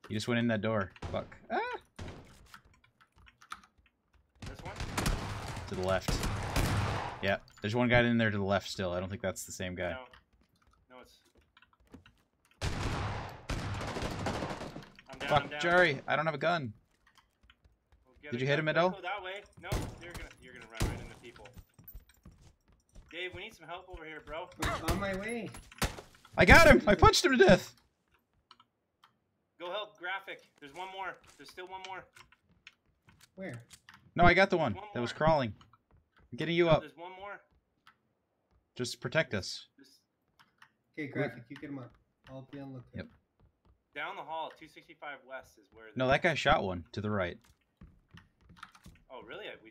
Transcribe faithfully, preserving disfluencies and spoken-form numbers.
He just went in that door. Fuck. Ah! This one? To the left. Yeah, there's one guy in there to the left still. I don't think that's the same guy. No. No, it's... I'm down, Fuck, I'm down. Jerry, I don't have a gun. We'll get Did it. you hit him Don't at all? Go that way. No, you're gonna you're gonna run right into people. Dave, we need some help over here, bro. I'm on my way. I got him! I punched him to death! Go help Graphic. There's one more. There's still one more. Where? No, I got the one One that was more. crawling. I'm getting you No, up. There's one more. Just protect us. Just Okay, graphic, you get him up. I'll be on lookout. Yep. down the hall, two sixty-five west is where. No, that guy shot one to the right. Oh, really? I- We